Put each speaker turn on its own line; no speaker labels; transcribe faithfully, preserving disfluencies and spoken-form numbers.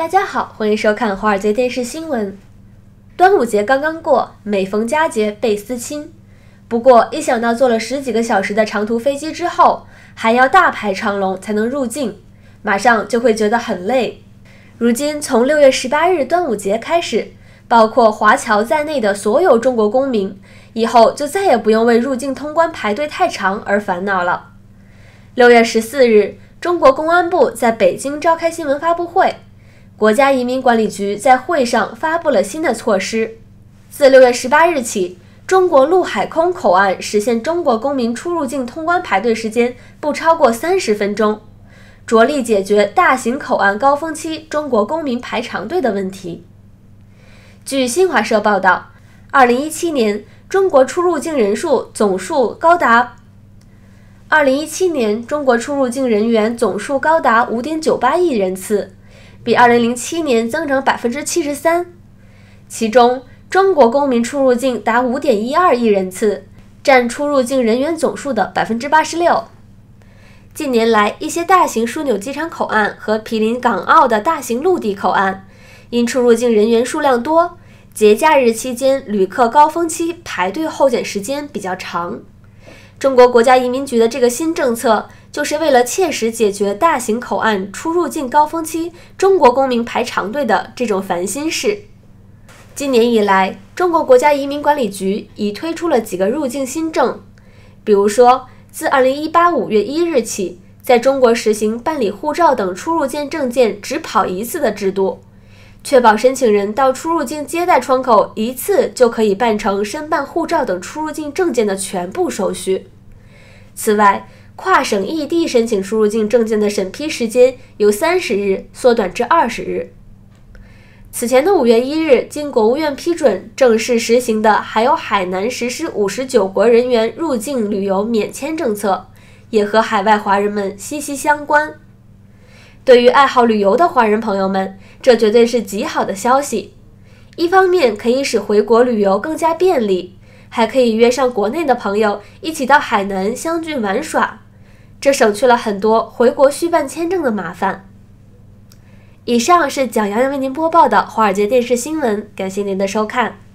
大家好，欢迎收看华尔街电视新闻。端午节刚刚过，每逢佳节倍思亲。不过，一想到坐了十几个小时的长途飞机之后，还要大排长龙才能入境，马上就会觉得很累。如今，从六月十八日端午节开始，包括华侨在内的所有中国公民，以后就再也不用为入境通关排队太长而烦恼了。六月十四日，中国公安部在北京召开新闻发布会。国家移民管理局在会上发布了新的措施，自六月十八日起，中国陆海空口岸实现中国公民出入境通关排队时间不超过三十分钟，着力解决大型口岸高峰期中国公民排长队的问题。据新华社报道，二零一七年中国出入境人数总数高达二零一七年中国出入境人员总数高达 五点九八亿人次。比二零零七年增长 百分之七十三， 其中中国公民出入境达 五点一二亿人次，占出入境人员总数的 百分之八十六。 近年来，一些大型枢纽机场口岸和毗邻港澳的大型陆地口岸，因出入境人员数量多，节假日期间旅客高峰期排队候检时间比较长。中国国家移民局的这个新政策，就是为了切实解决大型口岸出入境高峰期中国公民排长队的这种烦心事。今年以来，中国国家移民管理局已推出了几个入境新政，比如说，自二零一八五月一日起，在中国实行办理护照等出入境证件只跑一次的制度，确保申请人到出入境接待窗口一次就可以办成申办护照等出入境证件的全部手续。此外，跨省异地申请出入境证件的审批时间由三十日缩短至二十日。此前的五月一日，经国务院批准正式实行的还有海南实施五十九国人员入境旅游免签政策，也和海外华人们息息相关。对于爱好旅游的华人朋友们，这绝对是极好的消息。一方面可以使回国旅游更加便利，还可以约上国内的朋友一起到海南相聚玩耍，这省去了很多回国续办签证的麻烦。以上是蒋洋洋为您播报的华尔街电视新闻，感谢您的收看。